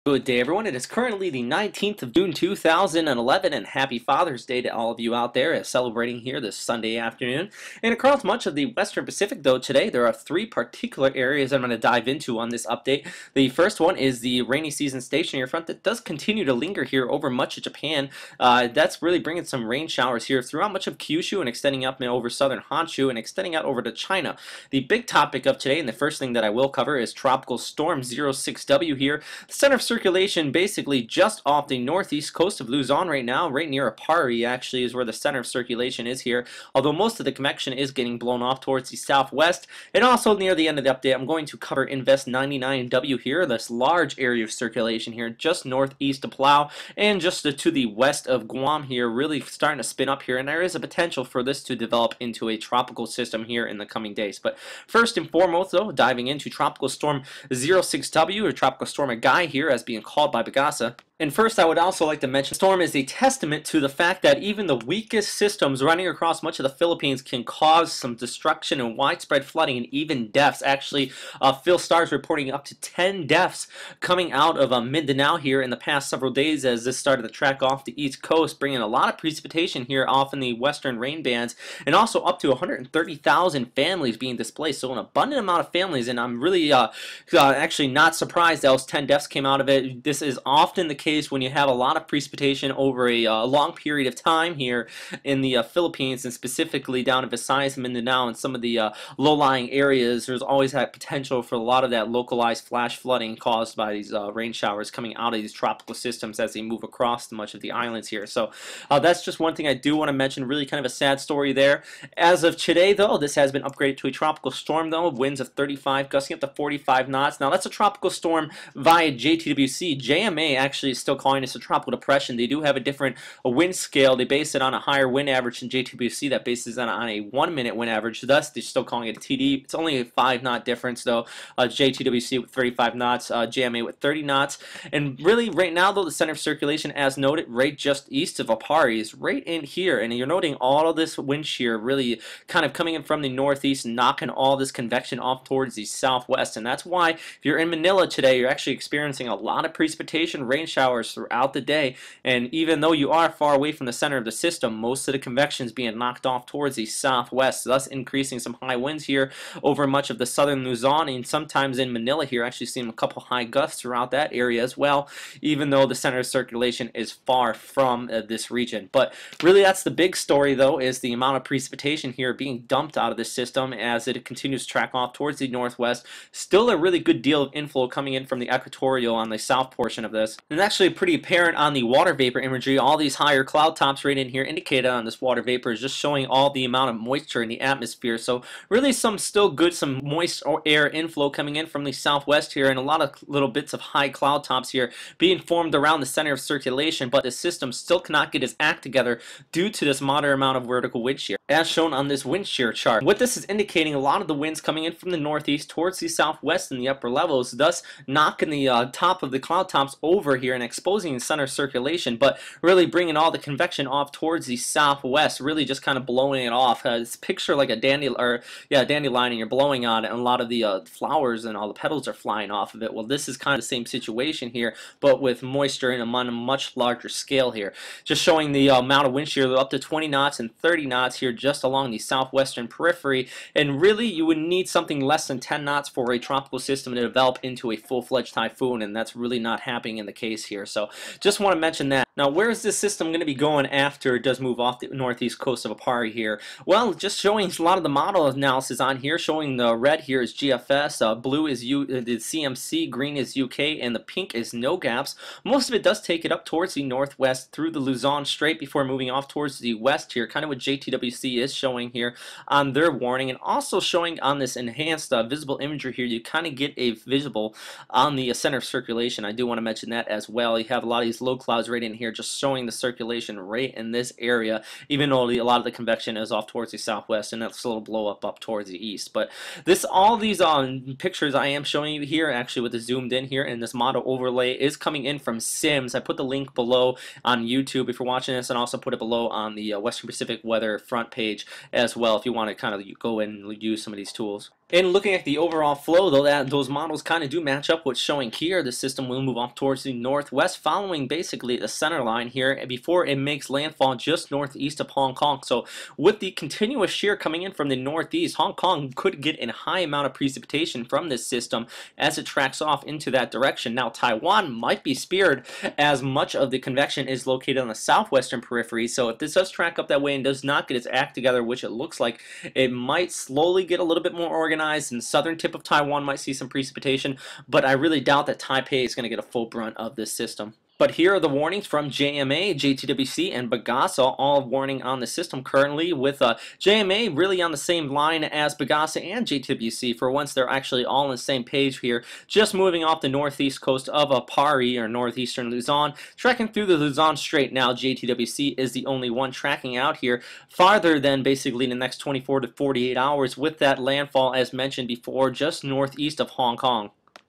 Good day, everyone. It is currently the 19th of June 2011, and happy Father's Day to all of you out there celebrating here this Sunday afternoon. And across much of the Western Pacific, though, today there are three particular areas I'm going to dive into on this update. The first one is the rainy season stationary front that does continue to linger here over much of Japan. That's really bringing some rain showers here throughout much of Kyushu and extending up over southern Honshu and extending out over to China. The big topic of today, and the first thing that I will cover, is Tropical Storm 06W here. The center of circulation basically just off the northeast coast of Luzon right now, right near Apari actually is where the center of circulation is here, although most of the convection is getting blown off towards the southwest. And also near the end of the update, I'm going to cover Invest 99W here, this large area of circulation here just northeast of Palau and just to the west of Guam here, really starting to spin up here, and there is a potential for this to develop into a tropical system here in the coming days. But first and foremost though, diving into Tropical Storm 06W, or Tropical Storm Agai here as being called by Pagasa. And first, I would also like to mention storm is a testament to the fact that even the weakest systems running across much of the Philippines can cause some destruction and widespread flooding and even deaths. Actually, Phil Starr is reporting up to 10 deaths coming out of Mindanao here in the past several days as this started to track off the east coast, bringing a lot of precipitation here off in the western rain bands, and also up to 130,000 families being displaced. So an abundant amount of families, and I'm really actually not surprised those 10 deaths came out of it. This is often the case when you have a lot of precipitation over a long period of time here in the Philippines, and specifically down in Visayas, Mindanao, and some of the low-lying areas. There's always that potential for a lot of that localized flash flooding caused by these rain showers coming out of these tropical systems as they move across much of the islands here. So that's just one thing I do want to mention. Really kind of a sad story there. As of today, though, this has been upgraded to a tropical storm, though. Winds of 35 gusting up to 45 knots. Now, that's a tropical storm via JTWC. JMA actually is still calling this a tropical depression. They do have a different wind scale. They base it on a higher wind average than JTWC that bases it on a 1-minute wind average. Thus, they're still calling it a TD. It's only a 5-knot difference, though. JTWC with 35 knots, JMA with 30 knots. And really, right now, though, the center of circulation, as noted, right just east of Apari is right in here. And you're noting all of this wind shear really kind of coming in from the northeast, knocking all this convection off towards the southwest. And that's why, if you're in Manila today, you're actually experiencing a lot of precipitation, rain showers throughout the day, and even though you are far away from the center of the system, most of the convection is being knocked off towards the southwest, thus increasing some high winds here over much of the southern Luzon, and sometimes in Manila here, actually seeing a couple high gusts throughout that area as well, even though the center of circulation is far from this region. But really, that's the big story, though, is the amount of precipitation here being dumped out of the system as it continues to track off towards the northwest. Still a really good deal of inflow coming in from the equatorial on the south portion of this, and actually pretty apparent on the water vapor imagery. All these higher cloud tops right in here indicated on this water vapor is just showing all the amount of moisture in the atmosphere. So really some moist air inflow coming in from the southwest here, and a lot of little bits of high cloud tops here being formed around the center of circulation, but the system still cannot get its act together due to this moderate amount of vertical wind shear, as shown on this wind shear chart. What this is indicating, a lot of the winds coming in from the northeast towards the southwest in the upper levels, thus knocking the top of the cloud tops over here and exposing the center circulation, but really bringing all the convection off towards the southwest, really just kind of blowing it off. It's picture like a dandelion, and you're blowing on it, and a lot of the flowers and all the petals are flying off of it. Well, this is kind of the same situation here, but with moisture and on a much larger scale here. Just showing the amount of wind shear up to 20 knots and 30 knots here just along the southwestern periphery, and really you would need something less than 10 knots for a tropical system to develop into a full-fledged typhoon, and that's really not happening in the case here. So just want to mention that. Now, where is this system going to be going after it does move off the northeast coast of Apari here? Well, just showing a lot of the model analysis on here, showing the red here is GFS, blue is the CMC, green is UK, and the pink is no gaps. Most of it does take it up towards the northwest through the Luzon Strait before moving off towards the west here, kind of what JTWC is showing here on their warning, and also showing on this enhanced visible imagery here, you kind of get a visible on the center of circulation. I do want to mention that as well. You have a lot of these low clouds right in here just showing the circulation right in this area, even though a lot of the convection is off towards the southwest, and that's a little blow up towards the east. But all these pictures I am showing you here, actually with the zoomed in here, and this model overlay is coming in from Sims. I put the link below on YouTube if you're watching this, and also put it below on the Western Pacific Weather front page as well if you want to kind of go in and use some of these tools. And looking at the overall flow, though, those models kind of do match up what's showing here. The system will move off towards the northwest, following basically the center line here before it makes landfall just northeast of Hong Kong. So with the continuous shear coming in from the northeast, Hong Kong could get a high amount of precipitation from this system as it tracks off into that direction. Now, Taiwan might be spared as much of the convection is located on the southwestern periphery. So if this does track up that way and does not get its act together, which it looks like, it might slowly get a little bit more organized, and southern tip of Taiwan might see some precipitation, but I really doubt that Taipei is going to get a full brunt of this system. But here are the warnings from JMA, JTWC, and Bagasa, all warning on the system currently, with JMA really on the same line as Bagasa and JTWC. For once, they're actually all on the same page here, just moving off the northeast coast of Pari, or northeastern Luzon, tracking through the Luzon Strait. Now, JTWC is the only one tracking out here farther than basically the next 24 to 48 hours, with that landfall, as mentioned before, just northeast of Hong Kong.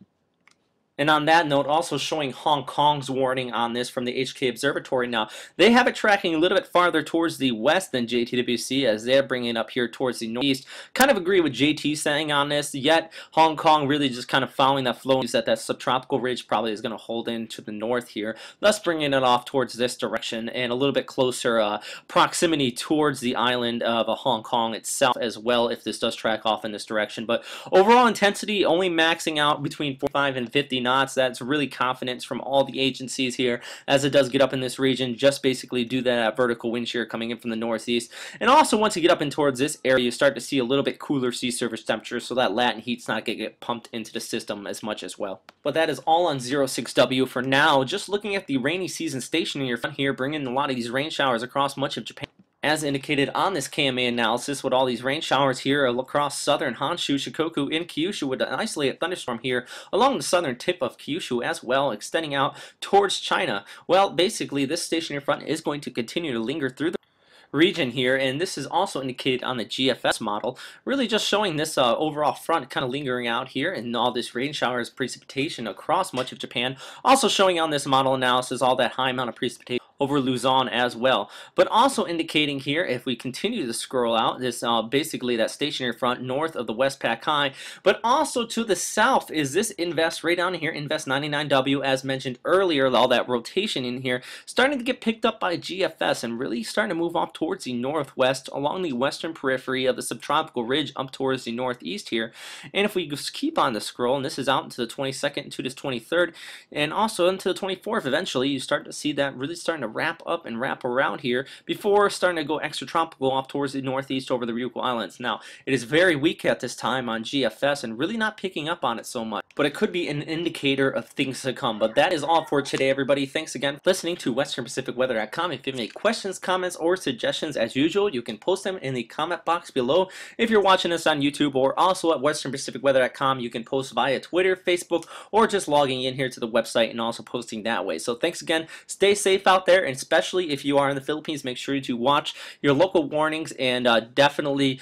And on that note, also showing Hong Kong's warning on this from the HK Observatory now. They have it tracking a little bit farther towards the west than JTWC, as they're bringing it up here towards the northeast. Kind of agree with JT saying on this, yet Hong Kong really just kind of following that flow, that subtropical ridge probably is going to hold in to the north here, thus bringing it off towards this direction and a little bit closer proximity towards the island of Hong Kong itself as well, if this does track off in this direction. But overall intensity only maxing out between 45 and 50 knots. That's really confidence from all the agencies here, as it does get up in this region, just basically due to that vertical wind shear coming in from the northeast. And also, once you get up in towards this area, you start to see a little bit cooler sea surface temperatures, so that latent heat's not going to get pumped into the system as much as well. But that is all on 06W for now. Just looking at the rainy season stationary front here, bringing a lot of these rain showers across much of Japan. As indicated on this KMA analysis, with all these rain showers here across southern Honshu, Shikoku, and Kyushu, with an isolated thunderstorm here along the southern tip of Kyushu as well, extending out towards China. Well, basically, this stationary front is going to continue to linger through the region here, and this is also indicated on the GFS model, really just showing this overall front kind of lingering out here, and all this rain showers, precipitation across much of Japan. Also showing on this model analysis all that high amount of precipitation over Luzon as well, but also indicating here, if we continue to scroll out, this basically that stationary front north of the Westpac High, but also to the south is this Invest right down here, Invest 99W, as mentioned earlier, all that rotation in here starting to get picked up by GFS and really starting to move off towards the northwest along the western periphery of the subtropical ridge up towards the northeast here. And if we just keep on the scroll, and this is out into the 22nd to the 23rd, and also into the 24th, eventually you start to see that really starting to wrap up and wrap around here before starting to go extratropical off towards the northeast over the Ryukyu Islands. Now, it is very weak at this time on GFS and really not picking up on it so much, but it could be an indicator of things to come. But that is all for today, everybody. Thanks again for listening to WesternPacificWeather.com. If you have any questions, comments, or suggestions, as usual, you can post them in the comment box below. If you're watching this on YouTube, or also at WesternPacificWeather.com, you can post via Twitter, Facebook, or just logging in here to the website and also posting that way. So thanks again. Stay safe out there, and especially if you are in the Philippines, make sure to watch your local warnings and definitely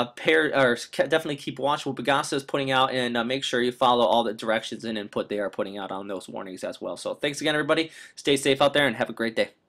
definitely keep watch what Bagasa is putting out, and make sure you follow all the directions and input they are putting out on those warnings as well. So thanks again, everybody. Stay safe out there and have a great day.